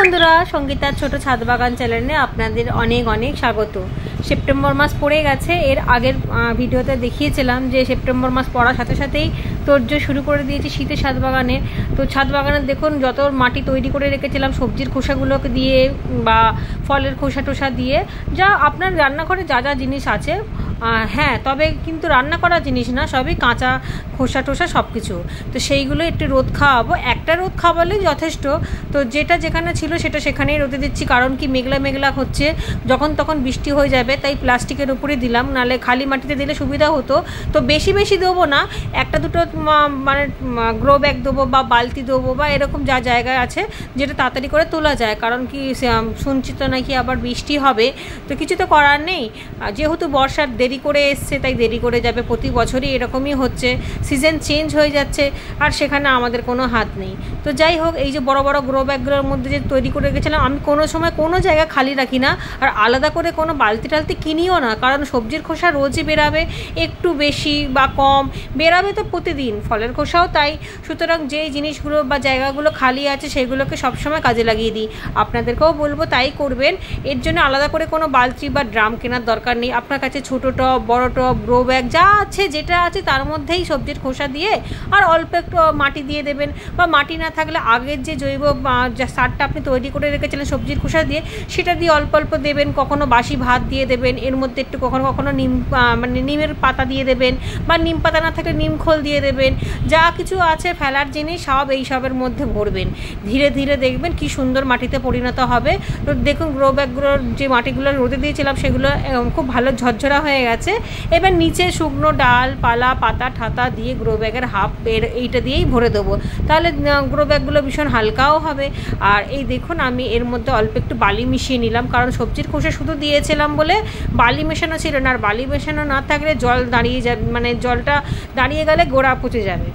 বন্ধুরা, সঙ্গীতার ছোট ছাদ বাগান চ্যানেলে আপনাদের অনেক অনেক স্বাগত। সেপ্টেম্বর মাস পড়ে গেছে। এর আগের ভিডিওতে দেখিয়েছিলাম যে সেপ্টেম্বর মাস পড়ার সাথে সাথেই তোড়জোড় শুরু করে দিয়েছি শীতের ছাদ বাগানে। তো ছাদ বাগানে দেখুন যত মাটি তৈরি করে রেখেছিলাম সবজির খোসাগুলোকে দিয়ে বা ফলের খোসা টোসা দিয়ে, যা আপনার রান্নাঘরে যা যা জিনিস আছে, হ্যাঁ তবে কিন্তু রান্না করা জিনিস না, সবই কাঁচা খোসা টোসা সব কিছু। তো সেইগুলো একটু রোদ খাওয়াবো, একটা রোদ খাওয়ালেই যথেষ্ট। তো যেটা যেখানে ছিল সেটা সেখানেই রোদে দিচ্ছি, কারণ কি মেঘলা মেঘলা হচ্ছে, যখন তখন বৃষ্টি হয়ে যাবে, তাই প্লাস্টিকের উপরে দিলাম, নাহলে খালি মাটিতে দিলে সুবিধা হতো। তো বেশি বেশি দেবো না, একটা দুটো মানে গ্রো ব্যাগ দেবো বা বালতি দেবো বা এরকম যা জায়গায় আছে যেটা তাড়াতাড়ি করে তোলা যায়, কারণ কি শুনছি তো নাকি আবার বৃষ্টি হবে। তো কিছু তো করার নেই, যেহেতু বর্ষার দেরি করে এসছে তাই দেরি করে যাবে, প্রতি বছরই এরকমই হচ্ছে, সিজন চেঞ্জ হয়ে যাচ্ছে আর সেখানে আমাদের কোনো হাত নেই। তো যাই হোক, এই যে বড় বড় গ্রো ব্যাগগুলোর মধ্যে যে তৈরি করে রেখেছিলাম, আমি কোনো সময় কোনো জায়গা খালি রাখি না, আর আলাদা করে কোনো বালতি টালতি কিনিও না, কারণ সবজির খোসা রোজই বেরাবে, একটু বেশি বা কম বেরাবে তো প্রতিদিন, ফলের খোসাও তাই। সুতরাং যেই জিনিসগুলো বা জায়গাগুলো খালি আছে সেগুলোকে সবসময় কাজে লাগিয়ে দিই। আপনাদেরকেও বলবো তাই করবেন। এর জন্য আলাদা করে কোনো বালতি বা ড্রাম কেনার দরকার নেই। আপনার কাছে ছোটো টব, বড় টব, গ্রো ব্যাগ যা আছে, যেটা আছে তার মধ্যেই সবজির খোসা দিয়ে আর অল্প একটু মাটি দিয়ে দেবেন, বা মাটি না থাকলে আগের যে জৈব সারটা আপনি তৈরি করে রেখেছিলেন সবজির খোসা দিয়ে, সেটা দিয়ে অল্প অল্প দেবেন। কখনো বাসি ভাত দিয়ে দেবেন, এর মধ্যে একটু কখনো কখনো নিমের পাতা দিয়ে দেবেন, বা নিম পাতা না থাকলে নিম খোল দিয়ে দেবেন। যা কিছু আছে ফেলার জিনিস সব এই সবের মধ্যে ভরবেন, ধীরে ধীরে দেখবেন কি সুন্দর মাটিতে পরিণত হবে। তো দেখুন গ্রো ব্যাগগুলোর যে মাটিগুলো রোদে দিয়েছিলাম সেগুলো খুব ভালো ঝরঝরা হয়ে গেছে। এবার নিচে শুকনো ডাল পালা পাতা ঠাতা দিয়ে গ্রো ব্যাগের এইটা দিয়েই ভরে দেবো, তাহলে গ্রো ব্যাগগুলো ভীষণ হালকাও হবে। আর এই দেখুন আমি এর মধ্যে অল্প একটু বালি মিশিয়ে নিলাম, কারণ সবজির খোসা শুধু দিয়েছিলাম বলে বালি মেশানো ছিল না, আর বালি মেশানো না থাকলে জল দাঁড়িয়ে যাবে, মানে জলটা দাঁড়িয়ে গেলে গোড়া পচে যাবে,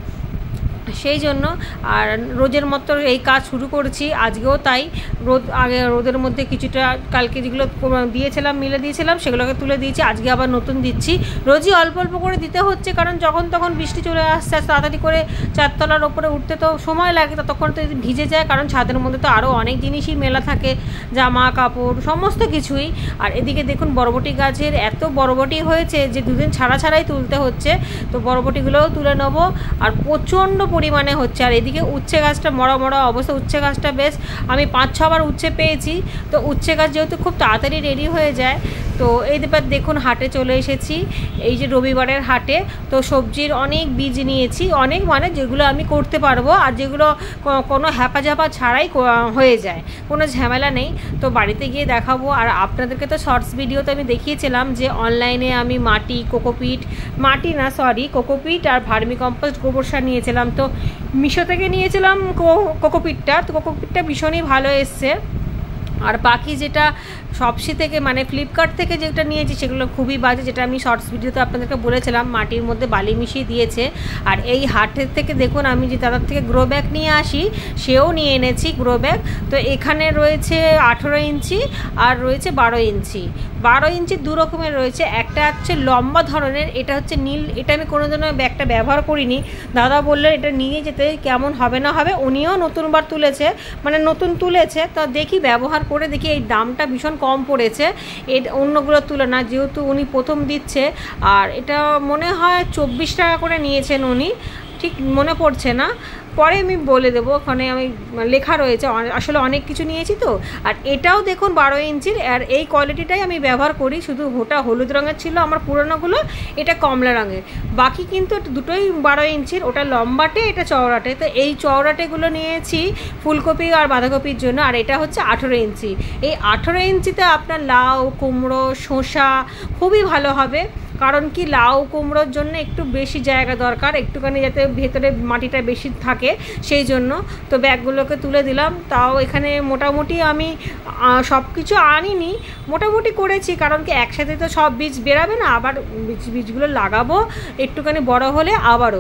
সেই জন্য। আর রোজের মতো এই কাজ শুরু করেছি আজকেও, তাই রোদের মধ্যে কিছুটা কালকে যেগুলো দিয়েছিলাম মিলে দিয়েছিলাম সেগুলোকে তুলে দিয়েছি, আজকে আবার নতুন দিচ্ছি। রোজই অল্প অল্প করে দিতে হচ্ছে, কারণ যখন তখন বৃষ্টি চলে আসছে, তাড়াতাড়ি করে চারতলার ওপরে উঠতে তো সময় লাগে, ততক্ষণ তো ভিজে যায়, কারণ ছাদের মধ্যে তো আরও অনেক জিনিসই মেলা থাকে, জামা কাপড় সমস্ত কিছুই। আর এদিকে দেখুন বরবটি গাছের এত বরবটি হয়েছে যে দুদিন ছাড়া ছাড়াই তুলতে হচ্ছে, তো বরবটিগুলোও তুলে নেবো। আর প্রচণ্ড পরিমাণে হচ্ছে। আর এদিকে উচ্ছে গাছটা মরা মরা অবস্থা, উচ্ছে গাছটা বেশ আমি 5-6 বার উচ্ছে পেয়েছি। তো উচ্ছে গাছ যেহেতু খুব তাড়াতাড়ি রেডি হয়ে যায়, তো এইবার দেখুন হাটে চলে এসেছি, এই যে রবিবারের হাটে। তো সবজির অনেক বীজ নিয়েছি, অনেক মানে যেগুলো আমি করতে পারবো আর যেগুলো কোনো হ্যাপাঝাপা ছাড়াই হয়ে যায়, কোনো ঝামেলা নেই। তো বাড়িতে গিয়ে দেখাবো। আর আপনাদেরকে তো শর্টস ভিডিওতে আমি দেখিয়েছিলাম যে অনলাইনে আমি কোকোপিট আর ভার্মি কম্পোস্ট গোবর সার নিয়েছিলাম। তো মিশো থেকে নিয়েছিলাম কোকোপিটটা, তো কোকোপিটটা ভীষণই ভালো এসছে। আর বাকি যেটা শপসি থেকে মানে ফ্লিপকার্ট থেকে যেটা নিয়েছি সেগুলো খুবই বাজে, যেটা আমি শর্টস ভিডিওতে আপনাদেরকে বলেছিলাম মাটির মধ্যে বালি মিশিয়ে দিয়েছে। আর এই হাটের থেকে দেখুন আমি যে দাদার থেকে গ্রো ব্যাগ নিয়ে আসি, সেও নিয়ে এনেছি গ্রো ব্যাগ। তো এখানে রয়েছে 18 ইঞ্চি আর রয়েছে 12 ইঞ্চি। 12 ইঞ্চি দু রকমের রয়েছে, একটা হচ্ছে লম্বা ধরনের, এটা হচ্ছে নীল, এটা আমি কোনোদিনও ব্যাগটা ব্যবহার করিনি। দাদা বললেন এটা নিয়ে যেতে কেমন হবে না হবে, উনিও নতুনবার তুলেছে, তো দেখি ব্যবহার করে দেখি। এই দামটা ভীষণ কম পড়েছে অন্যগুলোর তুলনা, যেহেতু উনি প্রথম দিচ্ছে। আর এটা মনে হয় 24 টাকা করে নিয়েছেন উনি, ঠিক মনে পড়ছে না, পরে আমি বলে দেবো, ওখানে আমি লেখা রয়েছে, আসলে অনেক কিছু নিয়েছি তো। আর এটাও দেখুন 12 ইঞ্চির, আর এই কোয়ালিটিটাই আমি ব্যবহার করি, শুধু ওটা হলুদ রঙের ছিল আমার পুরোনোগুলো, এটা কমলা রঙের, বাকি কিন্তু দুটোই 12 ইঞ্চির, ওটা লম্বাটে এটা চওড়াটে। তো এই চওড়াটেগুলো নিয়েছি ফুলকপি আর বাঁধাকপির জন্য, আর এটা হচ্ছে 18 ইঞ্চি। এই 18 ইঞ্চিতে আপনার লাউ, কুমড়ো, শসা খুবই ভালো হবে, কারণ কি লাউ কুমড়োর জন্য একটু বেশি জায়গা দরকার, একটুখানি যাতে ভেতরে মাটিটা বেশি থাকে, সেই জন্য। তো ব্যাগগুলোকে তুলে দিলাম। তাও এখানে মোটামুটি আমি সব কিছু আনিনি, মোটামুটি করেছি, কারণ কি একসাথে তো সব বীজ বেরাবে না, আবার বীজগুলো লাগাবো একটুখানি বড় হলে আবারও।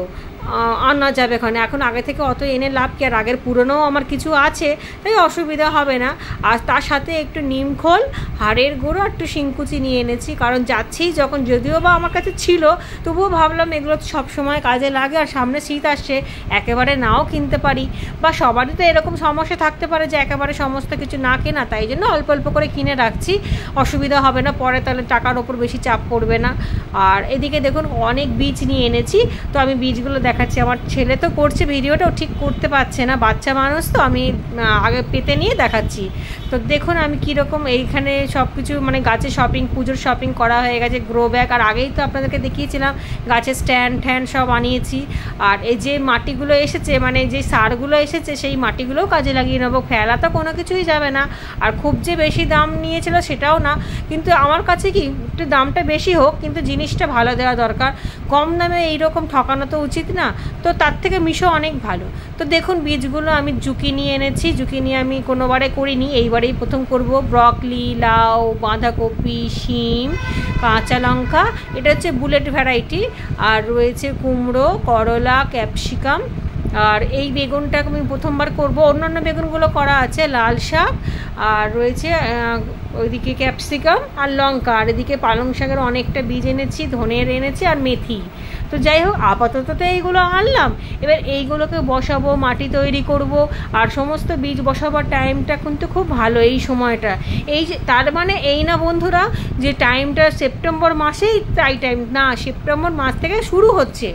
আনা যাবে এখানে। এখন আগে থেকে অত এনে লাভ কি, আর আগের পুরনোও আমার কিছু আছে, তাই অসুবিধা হবে না। আর তার সাথে একটু নিমখোল, হাড়ের গুঁড়ো, একটু শিংকুচি নিয়ে এনেছি, কারণ যাচ্ছেই যখন, যদিও বা আমার কাছে ছিল তবুও ভাবলাম এগুলো তো সবসময় কাজে লাগে, আর সামনে শীত আসছে, একেবারে নাও কিনতে পারি, বা সবারই তো এরকম সমস্যা থাকতে পারে যে একেবারে সমস্ত কিছু না কেনা, তাই জন্য অল্প অল্প করে কিনে রাখছি, অসুবিধা হবে না পরে, তাহলে টাকার ওপর বেশি চাপ পড়বে না। আর এদিকে দেখুন অনেক বীজ নিয়ে এনেছি, তো আমি বীজগুলো দেখাচ্ছি। আমার ছেলে তো করছে ভিডিওটাও, ঠিক করতে পারছে না, বাচ্চা মানুষ তো, আমি আগে পেতে নিয়ে দেখাচ্ছি। তো দেখুন আমি কীরকম এইখানে সব কিছু মানে গাছের শপিং, পুজোর শপিং করা হয়ে গেছে, গ্রো ব্যাগ, আর আগেই তো আপনাদেরকে দেখিয়েছিলাম গাছের স্ট্যান্ড ট্যান্ড সব আনিয়েছি। আর এই যে মাটিগুলো এসেছে, মানে যে সারগুলো এসেছে, সেই মাটিগুলোও কাজে লাগিয়ে নেবো, ফেলা তো কোনো কিছুই যাবে না। আর খুব যে বেশি দাম নিয়েছিল সেটাও না, কিন্তু আমার কাছে কি একটু দামটা বেশি হোক, কিন্তু জিনিসটা ভালো দেওয়া দরকার, কম দামে এইরকম ঠকানো তো উচিত না, তো তার থেকে মিশো অনেক ভালো। তো দেখুন বীজগুলো আমি জুকিনি এনেছি, জুকিনি আমি কোনোবারে করিনি, এইবারেই প্রথম করব। ব্রকলি, লাউ, বাঁধাকপি, শিম, কাঁচা লঙ্কা, এটা হচ্ছে বুলেট ভ্যারাইটি, আর রয়েছে কুমড়ো, করলা, ক্যাপসিকাম, আর এই বেগুনটা আমি প্রথমবার করব, অন্যান্য বেগুনগুলো করা আছে, লাল শাক, আর রয়েছে ওইদিকে ক্যাপসিকাম আর লঙ্কা, আর এদিকে পালং শাকের অনেকটা বীজ এনেছি, ধনের এনেছি, আর মেথি। তো যাই হোক আপাতত তো এইগুলো আনলাম, এবার এইগুলোকে বসাবো, মাটি তৈরি করব, আর সমস্ত বীজ বসাবার টাইমটা কিন্তু খুব ভালো এই সময়টা। এই যে তার মানে এই না বন্ধুরা যে টাইমটা সেপ্টেম্বর মাসেই তাই টাইম না, সেপ্টেম্বর মাস থেকে শুরু হচ্ছে।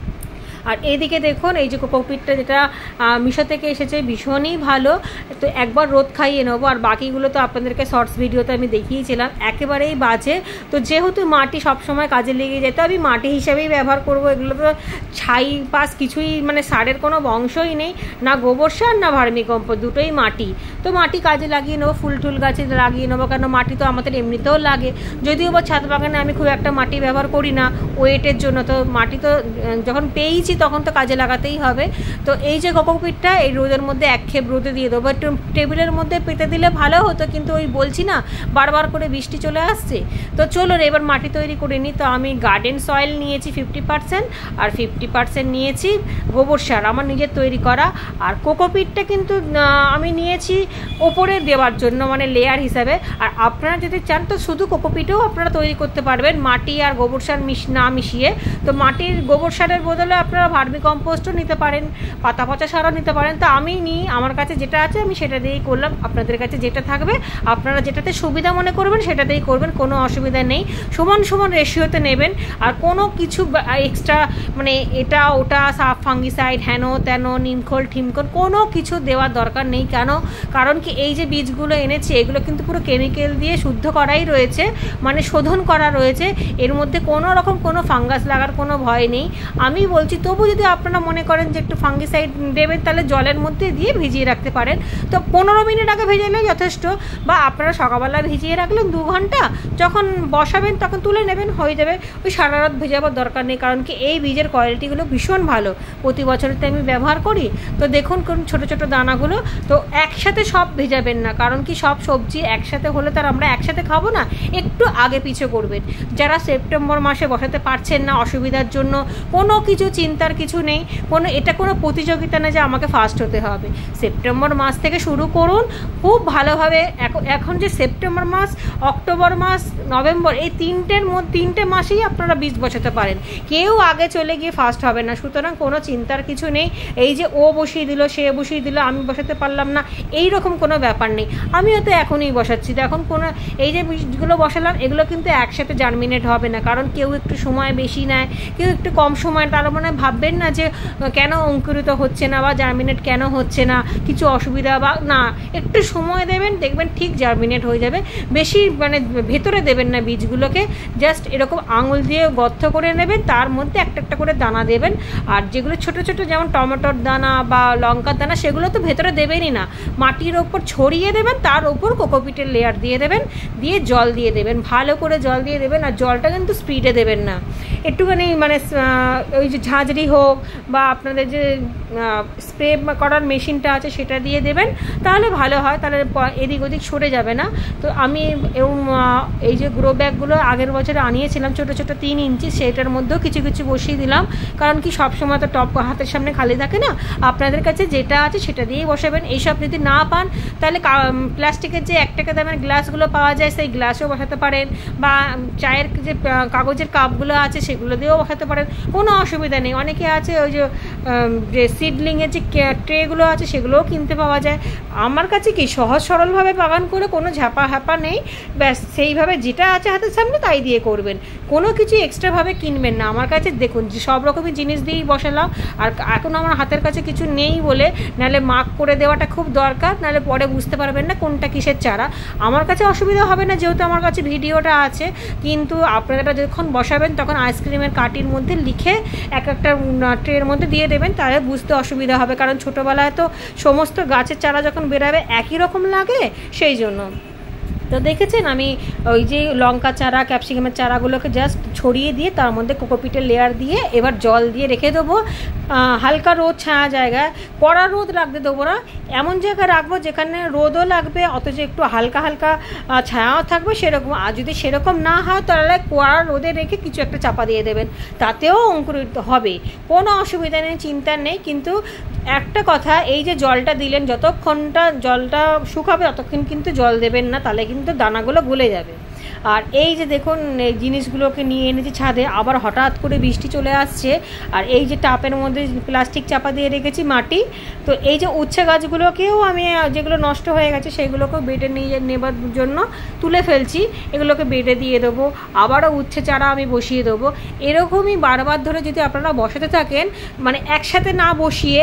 আর এইদিকে দেখুন এই যে কোকোপিটটা যেটা মিশো থেকে এসেছে, ভীষণই ভালো, তো একবার রোদ খাইয়ে নেবো, আর বাকিগুলো তো আপনাদেরকে শর্টস ভিডিওতে আমি দেখিয়েছিলাম, একেবারেই বাজে। তো যেহেতু মাটি সবসময় কাজে লেগে যেত, আমি মাটি হিসাবেই ব্যবহার করব, এগুলো তো ছাই পাস কিছুই মানে সারের কোনো বংশই নেই, না গোবর সার না ভার্মিকম্পোস্ট, দুটোই মাটি। তো মাটি কাজে লাগিয়ে নেবো, ফুল টুল গাছে লাগিয়ে নেবো, কেন মাটি তো আমাদের এমনিতেও লাগে, যদিও বা ছাদ বাগানে আমি খুব একটা মাটি ব্যবহার করি না ওয়েটের জন্য, তো মাটি তো যখন পেয়েছি তখন তো কাজে লাগাতেই হবে। তো এই যে কোকোপিটটা এই রোদের মধ্যে একক্ষেপ রোদে দিয়ে দেবো, একটু টেবিলের মধ্যে পেতে দিলে ভালো হতো, কিন্তু ওই বলছি না বারবার করে বৃষ্টি চলে আসছে। তো চলুন এবার মাটি তৈরি করে নিই। তো আমি গার্ডেন সয়েল নিয়েছি 50%, আর 50% নিয়েছি গোবর সার আমার নিজের তৈরি করা, আর কোকোপিটটা কিন্তু আমি নিয়েছি ওপরে দেওয়ার জন্য, মানে লেয়ার হিসাবে। আর আপনারা যদি চান তো শুধু কোকোপিটও আপনারা তৈরি করতে পারবেন, মাটি আর গোবর সার না মিশিয়ে। তো মাটির গোবর সারের বদলে আপনারা ভার্মিকম্পোস্টও নিতে পারেন, পাতা পচা সারও নিতে পারেন। তো আমি নিই, আমার কাছে যেটা আছে আমি সেটা দিয়েই করলাম, আপনাদের কাছে যেটা থাকবে আপনারা যেটাতে সুবিধা মনে করবেন সেটাতেই করবেন, কোনো অসুবিধা নেই, সমান সমান রেশিওতে নেবেন। আর কোনো কিছু এক্সট্রা মানে এটা ওটা সাফ ফাঙ্গিসাইড হেন তেন নিমখোল ঠিমখোল কোনো কিছু দেওয়ার দরকার নেই। কেন? কারণ কি এই যে বীজগুলো এনেছি এগুলো কিন্তু পুরো কেমিক্যাল দিয়ে শুদ্ধ করাই রয়েছে, মানে শোধন করা রয়েছে, এর মধ্যে কোনো রকম কোনো ফাঙ্গাস লাগার কোনো ভয় নেই। আমি বলছি তবু যদি আপনারা মনে করেন যে একটু ফাঙ্গিসাইড দেবেন তাহলে জলের মধ্যে দিয়ে ভিজিয়ে রাখতে পারেন, তো 15 মিনিট আগে ভেজালেই যথেষ্ট, বা আপনারা সকালবেলা ভিজিয়ে রাখলেন 2 ঘন্টা, যখন বসাবেন তখন তুলে নেবেন, হয়ে যাবে। ওই সারা রাত ভেজাবার দরকার নেই, কারণ কি এই বীজের কোয়ালিটিগুলো ভীষণ ভালো, প্রতি বছরতে আমি ব্যবহার করি। তো দেখুন কোন ছোটো ছোটো দানাগুলো, তো একসাথে সব ভেজাবেন না, কারণ কি সব সবজি একসাথে হলে তার আমরা একসাথে খাবো না, একটু আগে পিছে করবেন। যারা সেপ্টেম্বর মাসে বসাতে পারছেন না অসুবিধার জন্য, কোনো কিছু চিন্তার কিছু নেই, এটা কোনো প্রতিযোগিতা না যে আমাকে ফার্স্ট হতে হবে। সেপ্টেম্বর মাস থেকে শুরু করুন খুব ভালোভাবে। এখন যে সেপ্টেম্বর মাস, অক্টোবর মাস, নভেম্বর, এই তিনটে মাসেই আপনারা বীজ বসাতে পারেন, কেউ আগে চলে গিয়ে ফার্স্ট হবে না, সুতরাং কোনো চিন্তার কিছু নেই। এই যে ও বসিয়ে দিল সে বসিয়ে দিল আমি বসাতে পারলাম না, এই রকম কোনো ব্যাপার নেই। আমিও তো এখনই বসাচ্ছি, তো এখন কোনো এই যে বীজগুলো বসালাম এগুলো কিন্তু একসাথে জার্মিনেট হবে না, কারণ কেউ একটু সময় বেশি নেয়, কেউ একটু কম সময়, তার মানে ভাববেন না যে কেন অঙ্কুরিত হচ্ছে না বা জার্মিনেট কেন হচ্ছে না, কিছু অসুবিধা বা না, একটু সময় দেবেন দেখবেন ঠিক জার্মিনেট হয়ে যাবে। বেশি মানে ভেতরে দেবেন না বীজগুলোকে, জাস্ট এরকম আঙুল দিয়ে গর্ত করে নেবেন, তার মধ্যে একটা একটা করে দানা দেবেন। আর যেগুলো ছোটো ছোটো যেমন টমেটোর দানা বা লঙ্কার দানা সেগুলো তো ভেতরে দেবেনই না, মাটির ওপর ছড়িয়ে দেবেন, তার ওপর কোকোপিটের লেয়ার দিয়ে দেবেন, দিয়ে জল দিয়ে দেবেন, ভালো করে জল দিয়ে দেবেন। আর জলটা কিন্তু স্পিডে দেবেন না, একটুখানি মানে ওই যে ঝাঁঝরি হোক বা আপনাদের যে স্প্রে করার মেশিনটা আছে সেটা দিয়ে দেবেন, তাহলে ভালো হয়, তাহলে এদিক ওদিক সরে যাবে না। তো আমি এই যে গ্রো ব্যাগগুলো আগের বছরে আনিয়েছিলাম ছোটো ছোটো 3 ইঞ্চি, সেটার মধ্যেও কিছু কিছু বসিয়ে দিলাম, কারণ কি সবসময় তো টপ হাতের সামনে খালি থাকে না, আপনাদের কাছে যেটা আছে সেটা দিয়েই বসাবেন। এইসব যদি না পান তাহলে প্লাস্টিকের যে 1 টাকা দামের গ্লাসগুলো পাওয়া যায় সেই গ্লাসেও বসাতে পারেন, বা চায়ের যে কাগজের কাপগুলো আছে সেগুলো দিয়েও বসাতে পারেন, কোনো অসুবিধা নেই। অনেকে আছে ওই যে সিডলিংয়ের যে ট্রেগুলো আছে সেগুলোও কিনতে পাওয়া যায়। আমার কাছে কি সহজ সরলভাবে বাগান করে কোনো ঝাপা হাপা নেই, ব্যাস সেইভাবে যেটা আছে হাতের সামনে তাই দিয়ে করবেন, কোনো কিছু এক্সট্রাভাবে কিনবেন না। আমার কাছে দেখুন যে সব রকমের জিনিস দিয়েই বসালাম, আর এখন আমার হাতের কাছে কিছু নেই বলে নাহলে মার্ক করে দেওয়াটা খুব দরকার, নাহলে পরে বুঝতে পারবেন না কোনটা কিসের চারা। আমার কাছে অসুবিধা হবে না যেহেতু আমার কাছে ভিডিওটা আছে, কিন্তু আপনারা যখন বসাবেন তখন আইসক্রিমের কাটির মধ্যে লিখে একটা ট্রের মধ্যে দিয়ে দেবেন, তাহলে বুঝতে অসুবিধা হবে, কারণ ছোটোবেলায় তো সমস্ত গাছের চারা যখন বেরাবে একই রকম লাগে, সেই জন্য। তো দেখেছেন আমি ওই যে লঙ্কা চারা ক্যাপসিকামের চারাগুলোকে জাস্ট ছড়িয়ে দিয়ে তার মধ্যে কোকোপিটের লেয়ার দিয়ে এবার জল দিয়ে রেখে দেবো, হালকা রোদ ছায়া জায়গায়, কড়া রোদ রাখতে দেবো না, এমন জায়গায় রাখবো যেখানে রোদও লাগবে অথচ একটু হালকা হালকা ছায়াও থাকবে সেরকম। আর যদি সেরকম না হয় তাহলে কড়া রোদে রেখে কিছু একটা চাপা দিয়ে দেবেন, তাতেও অঙ্কুরিত হবে, কোনো অসুবিধা নেই, চিন্তা নেই। কিন্তু একটা কথা, এই যে জলটা দিলেন যতক্ষণটা জলটা শুকাবে ততক্ষণ কিন্তু জল দেবেন না, তাহলে কিন্তু দানাগুলো গলে যাবে। আর এই যে দেখুন এই জিনিসগুলোকে নিয়ে এনেছি ছাদে, আবার হঠাৎ করে বৃষ্টি চলে আসছে, আর এই যে টাপের মধ্যে প্লাস্টিক চাপা দিয়ে রেখেছি মাটি, তো এই যে উচ্ছে গাছগুলোকেও আমি যেগুলো নষ্ট হয়ে গেছে সেগুলোকেও বেডে নিয়ে নেবার জন্য তুলে ফেলছি, এগুলোকে বেডে দিয়ে দেবো, আবারও উচ্ছে চারা আমি বসিয়ে দেবো। এরকমই বারবার ধরে যদি আপনারা বসাতে থাকেন, মানে একসাথে না বসিয়ে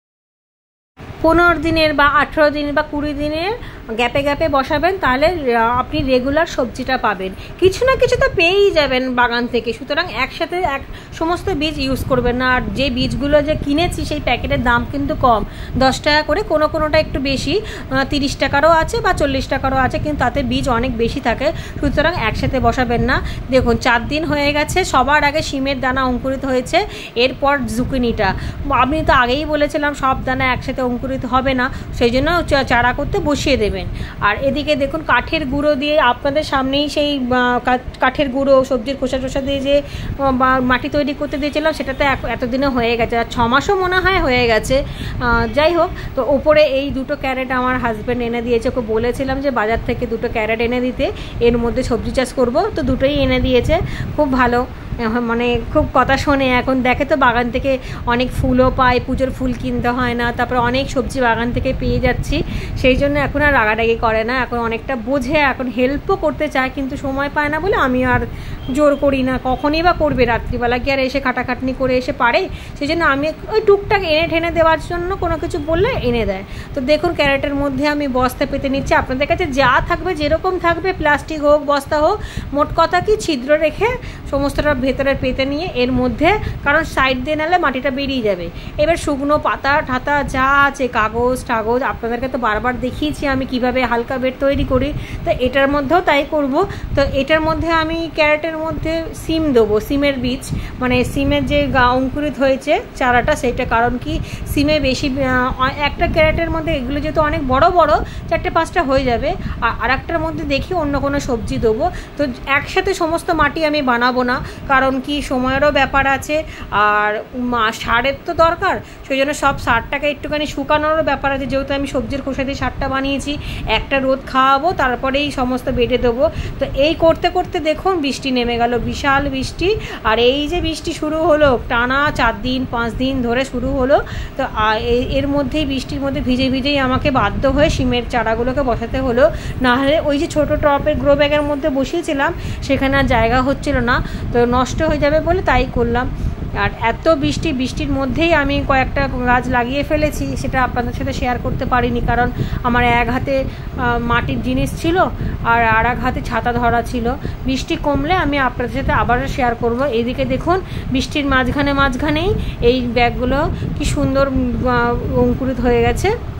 15 দিনের বা 18 দিন বা 20 দিনের গ্যাপে গ্যাপে বসাবেন, তাহলে আপনি রেগুলার সবজিটা পাবেন, কিছু না কিছু তো পেয়েই যাবেন বাগান থেকে। সুতরাং একসাথে সমস্ত বীজ ইউজ করবেন না। আর যে বীজগুলো যে কিনেছি সেই প্যাকেটের দাম কিন্তু কম, 10 টাকা করে, কোনোটা একটু বেশি, 30 টাকারও আছে বা 40 টাকারও আছে, কিন্তু তাতে বীজ অনেক বেশি থাকে। সুতরাং একসাথে বসাবেন না। দেখুন 4 দিন হয়ে গেছে, সবার আগে শিমের দানা অঙ্কুরিত হয়েছে, এরপর জুকিনিটা। আমি তো আগেই বলেছিলাম সব দানা একসাথে অঙ্কুরিত হবে না, সেই জন্য চারা করতে বসিয়ে দেবেন। আর এদিকে দেখুন কাঠের গুঁড়ো দিয়ে আপনাদের সামনেই সেই কাঠের গুঁড়ো সবজির খোসা টোসা দিয়ে যে মাটি তৈরি করতে দিয়েছিলাম, সেটাতে এতদিনে হয়ে গেছে, আর 6 মাসও মনে হয় হয়ে গেছে। যাই হোক, তো ওপরে এই 2টো ক্যারেট আমার হাজব্যান্ড এনে দিয়েছে, ওকে বলেছিলাম যে বাজার থেকে 2টো ক্যারেট এনে দিতে, এর মধ্যে সবজি চাষ করব, তো 2টোই এনে দিয়েছে, খুব ভালো, মানে খুব কথা শোনে। এখন দেখে তো বাগান থেকে অনেক ফুলও পায়, পুজোর ফুল কিনতে হয় না, তারপরে অনেক সবজি বাগান থেকে পেয়ে যাচ্ছি, সেই জন্য এখন আর রাগারাগি করে না, এখন অনেকটা বোঝে, এখন হেল্পও করতে চায়, কিন্তু সময় পায় না বলে আমি আর জোর করি না, কখনই বা করবে, রাত্রিবেলা কি আর এসে খাটাখাটনি করে এসে পারে, সেই জন্য আমি ওই টুকটাক এনে ঠেনে দেওয়ার জন্য কোনো কিছু বললে এনে দেয়। তো দেখুন ক্যারেটের মধ্যে আমি বস্তা পেতে নিচ্ছি, আপনাদের কাছে যা থাকবে যেরকম থাকবে, প্লাস্টিক হোক বস্তা হোক, মোট কথা কি ছিদ্র রেখে সমস্তটা ভেতরে পেতে নিয়ে এর মধ্যে, কারণ সাইড দিয়ে নালে মাটিটা বেরিয়ে যাবে। এবার শুকনো পাতা ঠাতা যা আছে, কাগজ টাগজ, আপনাদেরকে তো বারবার দেখিয়েছি আমি কিভাবে হালকা বেড তৈরি করি, তো এটার মধ্যেও তাই করব। তো এটার মধ্যে আমি ক্যারেটের মধ্যে সিম দেবো, সিমের বীজ, মানে সিমের যে অঙ্কুরিত হয়েছে চারাটা সেটা, কারণ কি সিমে বেশি একটা ক্যারেটের মধ্যে এগুলো যেহেতু অনেক বড় বড় 4-5টা হয়ে যাবে, আর আরেকটার মধ্যে দেখি অন্য কোনো সবজি দেবো। তো একসাথে সমস্ত মাটি আমি বানাবো না, কারণ কি সময়েরও ব্যাপার আছে, আর সারের তো দরকার, সেই জন্য সব সারটাকে একটুখানি শুকানোরও ব্যাপার আছে, যেহেতু আমি সবজির খোসা দিয়ে সারটা বানিয়েছি, একটা রোদ খাওয়াবো তারপরেই সমস্ত বেডে দেবো। তো এই করতে করতে দেখুন বৃষ্টি নেমে গেল, বিশাল বৃষ্টি, আর এই যে বৃষ্টি শুরু হলো টানা 4 দিন 5 দিন ধরে শুরু হলো, তো এর মধ্যেই বৃষ্টির মধ্যে ভিজে ভিজেই আমাকে বাধ্য হয়ে শিমের চারাগুলোকে বসাতে হলো, নাহলে ওই যে ছোটো টপের গ্রো ব্যাগের মধ্যে বসিয়েছিলাম সেখানে আর জায়গা হচ্ছিল না, তো নষ্ট হয়ে যাবে বলে তাই করলাম। আর এত বৃষ্টির মধ্যেই আমি কয়েকটা গাছ লাগিয়ে ফেলেছি, সেটা আপনাদের সাথে শেয়ার করতে পারিনি, কারণ আমার এক হাতে মাটির জিনিস ছিল আর এক হাতে ছাতা ধরা ছিল। বৃষ্টি কমলে আমি আপনাদের সাথে আবার শেয়ার করব। এইদিকে দেখুন বৃষ্টির মাঝখানেই এই ব্যাগগুলো কি সুন্দর অঙ্কুরিত হয়ে গেছে।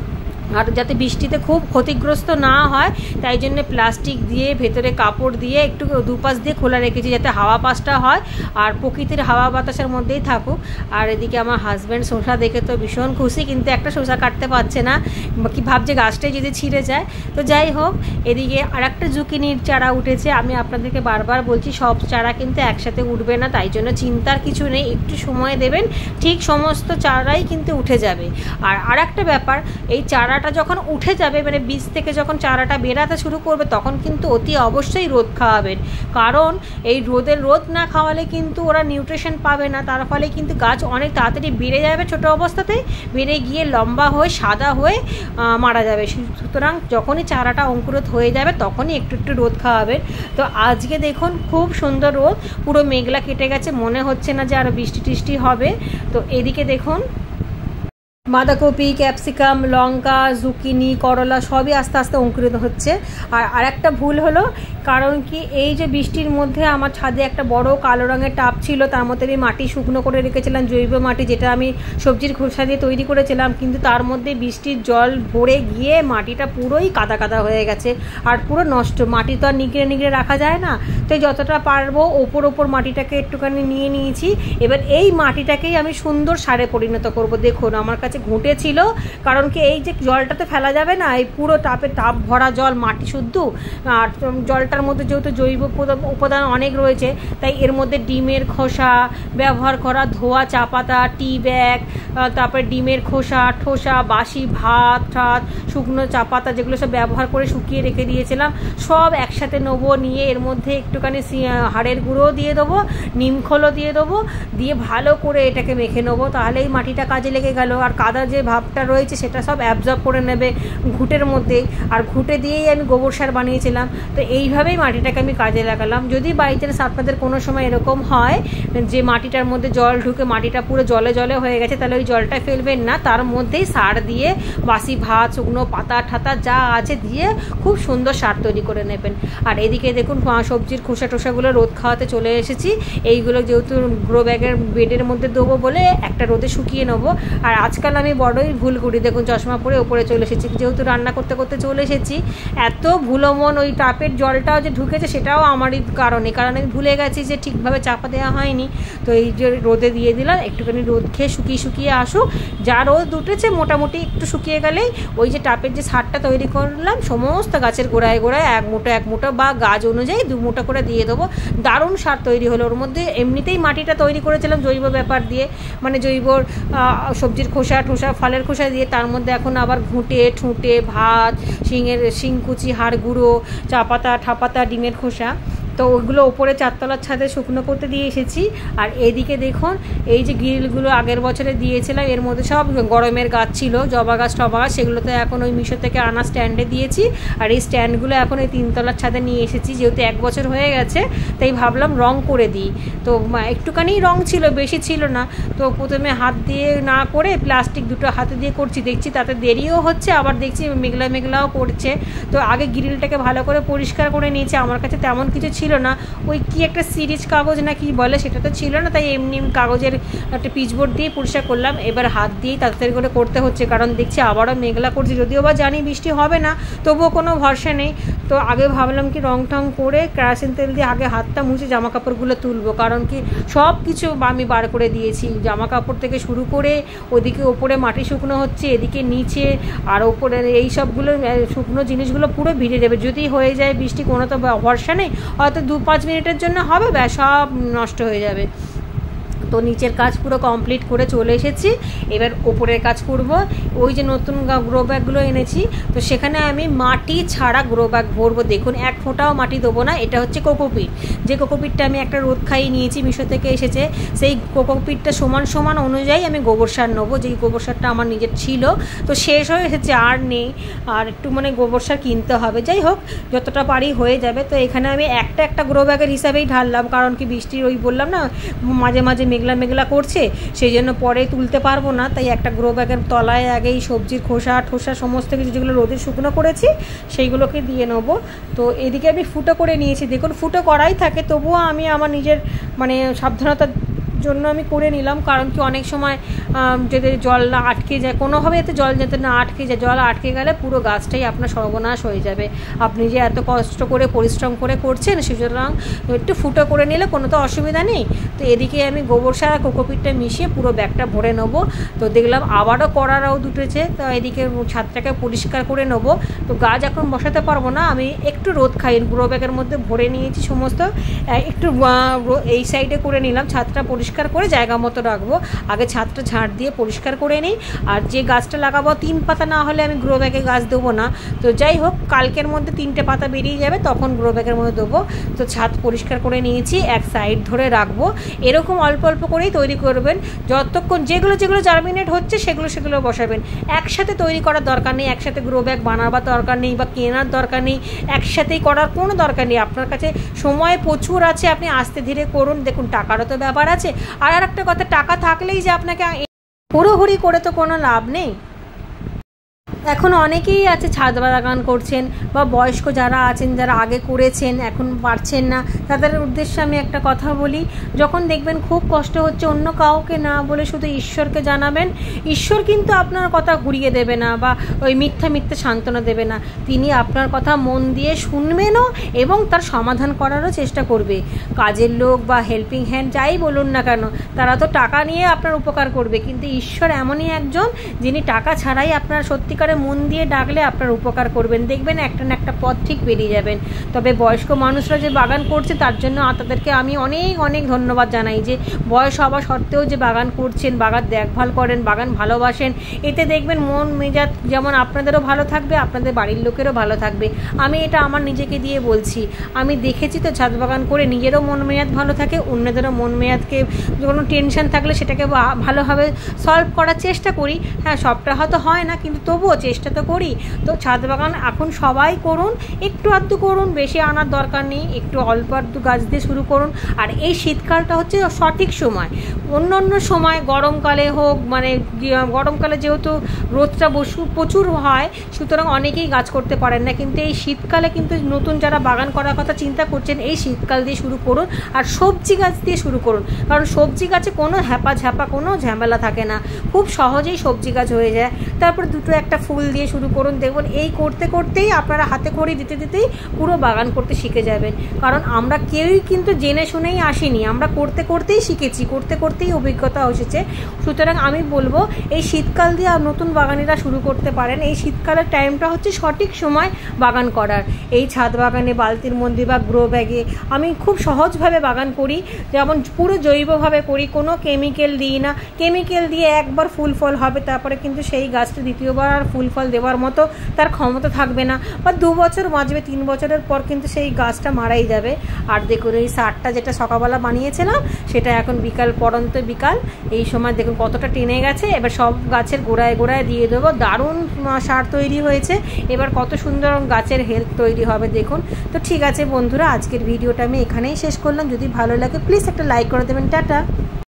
আর যাতে বৃষ্টিতে খুব ক্ষতিগ্রস্ত না হয় তাই জন্য প্লাস্টিক দিয়ে ভেতরে কাপড় দিয়ে একটু দুপাশ দিয়ে খোলা রেখেছি যাতে হাওয়া পাসটা হয় আর প্রকৃতির হাওয়া বাতাসের মধ্যেই থাকুক। আর এদিকে আমার হাজব্যান্ড শসা দেখে তো ভীষণ খুশি, কিন্তু একটা শসা কাটতে পারছে না, কি ভাবছে গাছটাই যদি ছিঁড়ে যায়। তো যাই হোক, এদিকে আর একটা জুকিনির চারা উঠেছে। আমি আপনাদেরকে বারবার বলছি সব চারা কিন্তু একসাথে উঠবে না, তাই জন্য চিন্তার কিছু নেই, একটু সময় দেবেন, ঠিক সমস্ত চারাই কিন্তু উঠে যাবে। আর একটা ব্যাপার, এই চারাটা যখন উঠে যাবে মানে বীজ থেকে যখন চারাটা বেরাতে শুরু করবে তখন কিন্তু অতি অবশ্যই রোদ খাওয়াবেন, কারণ এই রোদ না খাওয়ালে কিন্তু ওরা নিউট্রিশন পাবে না, তার ফলে কিন্তু গাছ অনেক তাড়াতাড়ি বেড়ে যাবে, ছোট অবস্থাতেই বেড়ে গিয়ে লম্বা হয়ে সাদা হয়ে মারা যাবে। সুতরাং যখনই চারাটা অঙ্কুরিত হয়ে যাবে তখনই একটু একটু রোদ খাওয়াবেন। তো আজকে দেখুন খুব সুন্দর রোদ, পুরো মেঘলা কেটে গেছে, মনে হচ্ছে না যে আরও বৃষ্টি টিষ্টি হবে। তো এদিকে দেখুন বাঁধাকপি, ক্যাপসিকাম, লঙ্কা, জুকিনি, করলা সবই আস্তে আস্তে অঙ্কুরিত হচ্ছে। আর একটা ভুল হলো, কারণ কি এই যে বৃষ্টির মধ্যে আমার ছাদে একটা বড় কালো রঙের টাব ছিল, তার মধ্যে আমি মাটি শুকনো করে রেখেছিলাম, জৈব মাটি, যেটা আমি সবজির খোসা দিয়ে তৈরি করেছিলাম, কিন্তু তার মধ্যে বৃষ্টির জল ভরে গিয়ে মাটিটা পুরোই কাদা কাদা হয়ে গেছে আর পুরো নষ্ট। মাটি তো আর নিগড়ে নিগড়ে রাখা যায় না, তো যতটা পারবো ওপর মাটিটাকে একটুখানি নিয়ে নিয়েছি। এবার এই মাটিটাকেই আমি সুন্দর সারে পরিণত করব। দেখুন আমার কাছে ঘুঁটে ছিল, কারণ কি এই যে জলটা তো ফেলা যাবে না, এই পুরো টাপ ভরা জল, মাটি শুদ্ধ, আর জলটার মধ্যে যেহেতু জৈব উপাদান অনেক রয়েছে তাই এর মধ্যে ডিমের খোসা ব্যবহার করা, ধোয়া চা পাতা, টি ব্যাগ, তারপরে ডিমের ঠোসা, বাসি ভাত শুকনো চা পাতা, যেগুলো সব ব্যবহার করে শুকিয়ে রেখে দিয়েছিলাম, সব একসাথে নেবো, নিয়ে এর মধ্যে একটুখানি হাড়ের গুঁড়ো দিয়ে দেবো, নিমখোলও দিয়ে দেবো, দিয়ে ভালো করে এটাকে মেখে নেবো, তাহলে এই মাটিটা কাজে লেগে গেল। আর কাদা যে ভাবটা রয়েছে সেটা সব অ্যাবজর্ব করে নেবে ঘুঁটের মধ্যে, আর ঘুঁটে দিয়েই আমি গোবর সার বানিয়েছিলাম। তো এইভাবেই মাটিটাকে আমি কাজে লাগালাম। যদি বাই চান্স আপনাদের কোনো সময় এরকম হয় যে মাটিটার মধ্যে জল ঢুকে মাটিটা পুরো জলে জলে হয়ে গেছে, তাহলে ওই জলটা ফেলবেন না, তার মধ্যেই সার দিয়ে বাসি ভাত, শুকনো পাতা ঠাতা যা আছে দিয়ে খুব সুন্দর সার তৈরি করে নেবেন। আর এদিকে দেখুন সবজির খোসা টোসাগুলো রোদ খাওয়াতে চলে এসেছি। এইগুলো যেহেতু গ্রো ব্যাগের বেডের মধ্যে দেবো বলে একটা রোদে শুকিয়ে নেবো। আর আজকাল আমি বড়ই ভুল করি, দেখুন চশমা পরে ওপরে চলে এসেছি, যেহেতু রান্না করতে করতে চলে এসেছি, এত ভুলোমন, ওই টাপের জলটাও যে ঢুকেছে সেটাও আমারই কারণে, কারণ আমি ভুলে গেছি যে ঠিকভাবে চাপা দেওয়া হয়নি। তো এই যে রোদে দিয়ে দিলাম, একটুখানি রোদ খেয়ে শুকিয়ে আসুক, যা রোদ উঠেছে মোটামুটি একটু শুকিয়ে গেলেই ওই যে টাপের যে সারটা তৈরি করলাম সমস্ত গাছের গোড়ায় এক মুঠো বা গাছ অনুযায়ী 2 মুঠো করে দিয়ে দেবো। দারুণ সার তৈরি হলো। ওর মধ্যে এমনিতেই মাটিটা তৈরি করেছিলাম জৈব ব্যাপার দিয়ে, মানে জৈব সবজির খোসা টোসা, ফলের খোসা দিয়ে, তার মধ্যে এখন আবার ঠুঁটে ভাত, শিংকুচি, হাড় গুঁড়ো, চা পাতা ঠাপাতা, ডিমের খোসা, তো ওগুলো ওপরে 4তলার ছাদে শুকনো করতে দিয়ে এসেছি। আর এদিকে দেখুন এই যে গ্রিলগুলো আগের বছরে দিয়েছিলাম, এর মধ্যে সব গরমের গাছ ছিল, জবা গাছ টবা গাছ, সেগুলো তো এখন ওই মিশো থেকে আনা স্ট্যান্ডে দিয়েছি। আর এই স্ট্যান্ডগুলো এখন এই 3তলার ছাদে নিয়ে এসেছি, যেহেতু 1 বছর হয়ে গেছে তাই ভাবলাম রং করে দিই। তো একটুখানি রং ছিল, বেশি ছিল না। তো প্রথমে হাত দিয়ে না করে প্লাস্টিক দুটো হাতে দিয়ে করছি, দেখছি তাতে দেরিও হচ্ছে, আবার দেখছি মেঘলাও করছে। তো আগে গ্রিলটাকে ভালো করে পরিষ্কার করে নিয়েছি, আমার কাছে তেমন কিছু ছিল না, ওই কি একটা সিরিজ কাগজ না কি বলে সেটা তো ছিল না, তাই এমনি কাগজের একটা পিচবোর্ড দিয়ে পরিষ্কার করলাম। এবার হাত দিয়েই তাড়াতাড়ি করে করতে হচ্ছে, কারণ দেখছি আবারও মেঘলা করছে, যদিও বা জানি বৃষ্টি হবে না, তবুও কোনো ভরসা নেই। তো আগে ভাবলাম কি রং টং করে কেরোসিন তেল দিয়ে আগে হাতটা মুছে জামা কাপড়গুলো তুলবো, কারণ কি সব কিছু আমি বার করে দিয়েছি, জামা কাপড় থেকে শুরু করে ওদিকে ওপরে মাটি শুকনো হচ্ছে, এদিকে নিচে, আর ওপরে এই সবগুলো শুকনো জিনিসগুলো পুরো ভিজে যাবে। যদি হয়ে যায় বৃষ্টি, কোনো তো ভরসা নেই, হয়তো 2-5 মিনিটের জন্য হবে, ব্যাস সব নষ্ট হয়ে যাবে। তো নিচের কাজ পুরো কমপ্লিট করে চলে এসেছি, এবার ওপরের কাজ করব। ওই যে নতুন গ্রো ব্যাগগুলো এনেছি, তো সেখানে আমি মাটি ছাড়া গ্রো ব্যাগ ভরবো। দেখুন 1 ফোঁটাও মাটি দেবো না, এটা হচ্ছে কোকোপিট, যে কোকোপিটটা আমি একটা রোদ খাইয়ে নিয়েছি, মিশো থেকে এসেছে, সেই কোকোপিটটা সমান অনুযায়ী আমি গোবর সার নেবো, যেই গোবর সারটা আমার নিজের ছিল, তো শেষ হয়ে এসেছে, আর নেই, আর একটু মানে গোবর সার কিনতে হবে। যাই হোক যতটা পারি হয়ে যাবে। তো এখানে আমি একটা গ্রো ব্যাগের হিসাবেই ঢাললাম, কারণ কি বৃষ্টির ওই বললাম না মাঝে মাঝে মেঘলা করছে, সেই জন্য পরে তুলতে পারবো না, তাই একটা গ্রো ব্যাগের তলায় আগেই সবজির খোসা ঠোসা সমস্ত কিছু যেগুলো রোদে শুকনো করেছি সেইগুলোকে দিয়ে নেবো। তো এদিকে আমি ফুটো করে নিয়েছি, দেখুন ফুটো করাই থাকে, তবুও আমি আমার নিজের মানে সাবধানতার জন্য আমি করে নিলাম, কারণ কি অনেক সময় যদি জল না আটকে যায়, কোনোভাবে এতে জল যাতে না আটকে যায়, জল আটকে গেলে পুরো গাছটাই আপনার সর্বনাশ হয়ে যাবে। আপনি যে এত কষ্ট করে পরিশ্রম করে করছেন, সুতরাং একটু ফুটো করে নিলে কোনো তো অসুবিধা নেই। তো এদিকে আমি গোবর সার আর কোকোপিটটা মিশিয়ে পুরো ব্যাগটা ভরে নেবো। তো দেখলাম আবারও কড়া রোদ উঠেছে, তো এদিকে ছাদটাকে পরিষ্কার করে নেবো। তো গাছ এখন বসাতে পারবো না, আমি একটু রোদ খাই, গ্রো ব্যাগের মধ্যে ভরে নিয়েছি সমস্ত, একটু এই সাইডে করে নিলাম, ছাদটা পরিষ্কার করে জায়গা মতো রাখবো। আগে ছাদটা ঝাড় দিয়ে পরিষ্কার করে নিই। আর যে গাছটা লাগাবো 3 পাতা না হলে আমি গ্রো ব্যাগে গাছ দেবো না। তো যাই হোক, কালকের মধ্যে 3টে পাতা বেরিয়ে যাবে, তখন গ্রো ব্যাগের মধ্যে দেবো। তো ছাদ পরিষ্কার করে নিয়েছি, এক সাইড ধরে রাখবো। এরকম অল্প অল্প করেই তৈরি করবেন, যতক্ষণ যেগুলো জার্মিনেট হচ্ছে সেগুলো বসাবেন। একসাথে তৈরি করার দরকার নেই, একসাথে গ্রো ব্যাগ বানাবার দরকার নেই বা কেনার দরকার নেই, একসাথেই করার কোনো দরকার নেই। আপনার কাছে সময় প্রচুর আছে, আপনি আস্তে ধীরে করুন। দেখুন, টাকারও তো ব্যাপার আছে। আর একটা কথা, টাকা থাকলেই যে আপনাকে হুড়োহুড়ি করে তো কোনো লাভ নেই। এখন অনেকেই আছে ছাদ বাগান করছেন, বা বয়স্ক যারা আছেন, যারা আগে করেছেন এখন পারছেন না, তাদের উদ্দেশ্যে আমি একটা কথা বলি। যখন দেখবেন খুব কষ্ট হচ্ছে, অন্য কাউকে না বলে শুধু ঈশ্বরকে জানাবেন। ঈশ্বর কিন্তু আপনার কথা ঘুরিয়ে দেবে না, বা ওই মিথ্যা সান্ত্বনা দেবে না। তিনি আপনার কথা মন দিয়ে শুনবেনও এবং তার সমাধান করারও চেষ্টা করবে। কাজের লোক বা হেল্পিং হ্যান্ড যাই বলুন না কেন, তারা তো টাকা নিয়ে আপনার উপকার করবে, কিন্তু ঈশ্বর এমনই একজন যিনি টাকা ছাড়াই আপনার সত্যিকার মন দিয়ে ডাকলে আপনার উপকার করবেন। দেখবেন একটা না একটা পথ ঠিক বেরিয়ে যাবেন। তবে বয়স্ক মানুষরা যে বাগান করছে, তার জন্য তাদেরকে আমি অনেক ধন্যবাদ জানাই, যে বয়স হওয়া সত্ত্বেও যে বাগান করছেন, বাগান দেখভাল করেন, বাগান ভালোবাসেন। এতে দেখবেন মন মেজাজ যেমন আপনাদেরও ভালো থাকবে, আপনাদের বাড়ির লোকেরও ভালো থাকবে। আমি এটা আমার নিজেকে দিয়ে বলছি, আমি দেখেছি তো ছাদ বাগান করে নিজেরও মন মেজাজ ভালো থাকে, অন্যদেরও মন মেজাজকে কোনো টেনশন থাকলে সেটাকে ভালোভাবে সলভ করার চেষ্টা করি। হ্যাঁ, সবটা হয়তো হয় না, কিন্তু তবুও চেষ্টা তো করি। তো ছাদ বাগান এখন সবাই করুন, একটু আধটু করুন, বেশি আনার দরকার নেই, একটু অল্প আধটু গাছ দিয়ে শুরু করুন। আর এই শীতকালটা হচ্ছে সঠিক সময়। অন্য সময় গরমকালে হোক, মানে গরমকালে যেহেতু রোদটা প্রচুর হয়, সুতরাং অনেকেই গাছ করতে পারেন না, কিন্তু এই শীতকালে কিন্তু নতুন যারা বাগান করার কথা চিন্তা করছেন, এই শীতকাল দিয়ে শুরু করুন। আর সবজি গাছ দিয়ে শুরু করুন, কারণ সবজি গাছে কোনো ঝাপা কোনো ঝামেলা থাকে না, খুব সহজেই সবজি গাছ হয়ে যায়। তারপর দুটো একটা ফুল দিয়ে শুরু করুন। দেখুন, এই করতে করতেই আপনারা হাতে খড়ি দিতেই পুরো বাগান করতে শিখে যাবেন। কারণ আমরা কেউই কিন্তু জেনে শুনেই আসিনি, আমরা করতে করতেই শিখেছি, করতে করতেই অভিজ্ঞতা এসেছে। সুতরাং আমি বলবো, এই শীতকাল দিয়ে নতুন বাগানিরা শুরু করতে পারেন। এই শীতকালের টাইমটা হচ্ছে সঠিক সময় বাগান করার। এই ছাদ বাগানে বালতির মধ্যে বা গ্রো ব্যাগে আমি খুব সহজভাবে বাগান করি, যেমন পুরো জৈবভাবে করি, কোনো কেমিক্যাল দিই না। কেমিক্যাল দিয়ে একবার ফুল ফল হবে, তারপরে কিন্তু সেই গাছটা দ্বিতীয়বার আর ফুল ফল দেওয়ার মতো তার ক্ষমতা থাকবে না, বা 2 বছর বাঁচবে, 3 বছরের পর কিন্তু সেই গাছটা মারাই যাবে। আর দেখুন, এই সারটা যেটা সকালবেলা বানিয়েছিলাম, সেটা এখন পড়ন্ত বিকাল এই সময় দেখুন কতটা টেনে গেছে। এবার সব গাছের গোড়ায় দিয়ে দেবো। দারুণ সার তৈরি হয়েছে, এবার কত সুন্দর গাছের হেলথ তৈরি হবে দেখুন। তো ঠিক আছে বন্ধুরা, আজকের ভিডিওটা আমি এখানেই শেষ করলাম। যদি ভালো লাগে প্লিজ একটা লাইক করে দেবেন। টাটা।